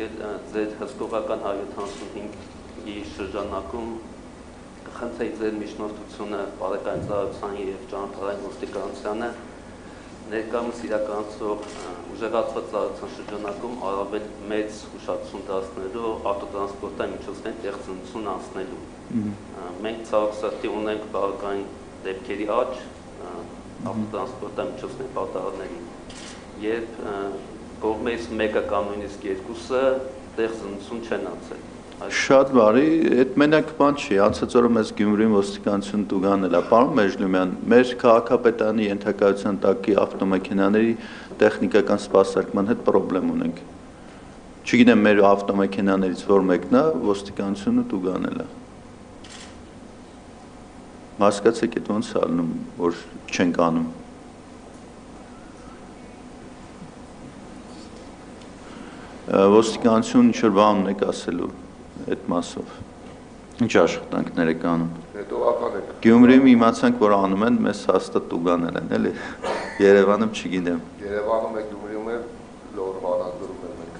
ձեր հսկողական 175-ի շրջանակում կխնդրեի ձեր միջնորդությունը բարեկամության և ճանապարհային ոստիկանությանը ներկայումս իրականացող ուժեղացված ծառայության շրջանակում առավել մեծ ուշադրություն դարձնելու ավտոտրանսպորտային միջոցների տեղծնություն անցնելու։ Մենք ցավոք սրտի ունենք բավական դեպքերի աճ ավտոտրանսպորտային միջոցների պատահարների, երբ կողմից մեկը կամ նույնիսկ երկուսը տեղծնություն չեն անցել։ Շատ բարի, այդ մենակ բան չի, անցած օրը մեզ Գյումրիում ոստիկանություն տուգանել է, պարոն Մեժլումյան, մեր քաղաքապետարանի ենթակայության տակի ավտոմեքենաների տեխնիկական սպասարկման հետ պրոբլեմ ունենք։ Չգիտեմ մեր ավտոմեքենաներից որ մեկն է, ոստիկանությունը տուգանել է։ Հասկացեք այդ ոնց է ալնում, որ չենք անում։ Ոստիկանություն ինչ-որ բան ունեք ասելու այդ մասով։ Ինչ աշխատանքներ եք անում։ Գյումրիում իմացանք, որ անում են, մեզ հաստատ տուգանել են, էլի։ Երևանում չգիտեմ։ Երևանում է Գյումրիում է լոր հարազդրում են մենք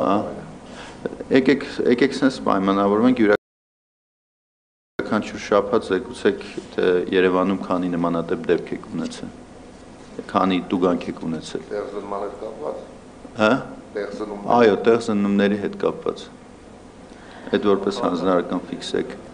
հետո եկեք sense պայմանավորում ենք յուրաքանչյուր շաբաթ զեկուցեք թե Երևանում քանի նմանատիպ դեպք եք ունեցել։ Քանի տուգանք եք ունեցել։ Տեղզնման հետ կապված։ Հա։ Տեղզնումների։ Այո, տեղզնումների հետ կապված։ Այդ որպես հանձնարարական ֆիքսեք։